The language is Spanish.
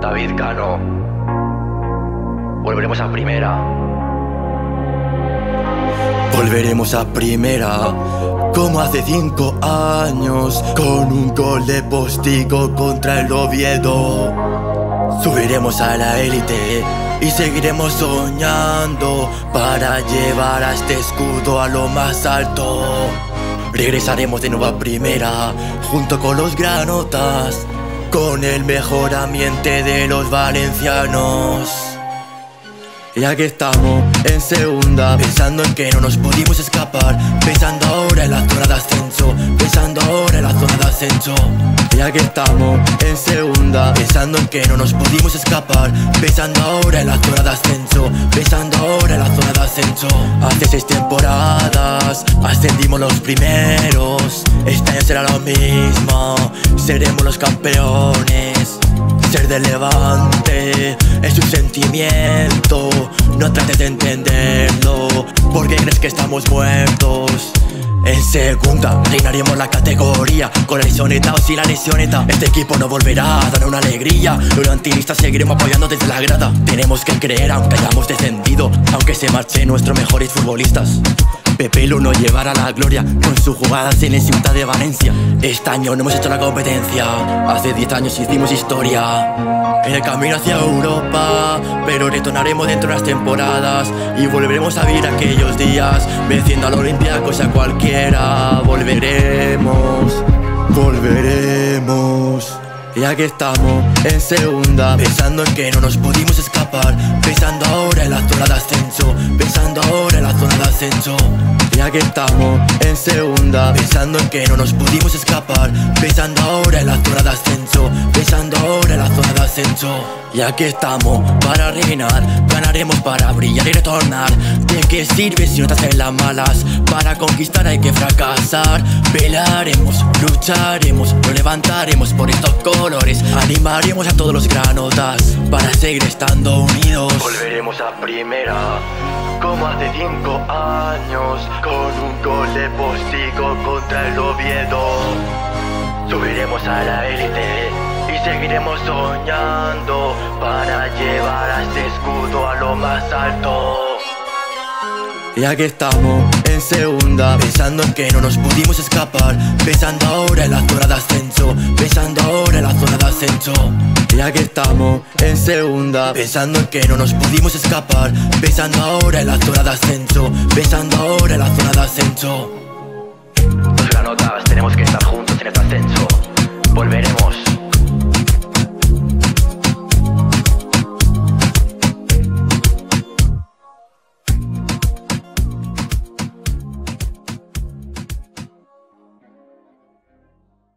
David Cano. Volveremos a primera. Volveremos a primera, como hace 5 años, con un gol de Postigo contra el Oviedo. Subiremos a la élite y seguiremos soñando para llevar a este escudo a lo más alto. Regresaremos de nuevo a primera, junto con los granotas, con el mejor ambiente de los valencianos. Y aquí estamos en segunda, pensando en que no nos pudimos escapar, pensando ahora en la zona de ascenso, pensando ahora en la zona de ascenso. Y aquí estamos en segunda, pensando en que no nos pudimos escapar, pensando ahora en la zona de ascenso, pensando ahora en la zona de ascenso. Hace 6 temporadas ascendimos los primeros, este año será lo mismo, seremos los campeones. Ser del Levante es un sentimiento, no trates de entenderlo, porque crees que estamos muertos. En segunda reinaremos la categoría, con la lisoneta o sin la lisoneta. Este equipo no volverá a dar una alegría, los antinistas seguiremos apoyando desde la grada. Tenemos que creer aunque hayamos descendido, aunque se marchen nuestros mejores futbolistas. Pepe Lu nos llevará a la gloria con sus jugadas en el Ciutat de Valencia. Este año no hemos hecho la competencia, hace 10 años hicimos historia en el camino hacia Europa, pero retornaremos dentro de las temporadas y volveremos a vivir aquellos días, venciendo al Olympiacos a cualquiera. Volveremos. Y aquí estamos en segunda, pensando en que no nos pudimos escapar, pensando ahora en la zona de ascenso, pensando ahora en la zona de ascenso. Y aquí estamos en segunda, pensando en que no nos pudimos escapar, pensando ahora en la zona de ascenso, pensando ahora en la zona de ascenso. Y aquí estamos para reinar, ganaremos para brillar y retornar. ¿De qué sirve si no te hacen las malas? Para conquistar hay que fracasar. Pelearemos, lucharemos, nos levantaremos por estos colores. Animaremos a todos los granotas para seguir estando unidos. Volveremos a primera, como hace 5 años, con un gol de Postigo contra el Oviedo. Subiremos a la élite y seguiremos soñando para llevar a este escudo a lo más alto. Y aquí estamos en segunda, pensando en que no nos pudimos escapar, pensando ahora en la zona de ascenso, pensando ahora en la zona de ascenso. Y aquí estamos en segunda, pensando en que no nos pudimos escapar, pensando ahora en la zona de ascenso, pensando ahora en la zona de ascenso. Los granotas tenemos que estar juntos en este ascenso. Volveremos.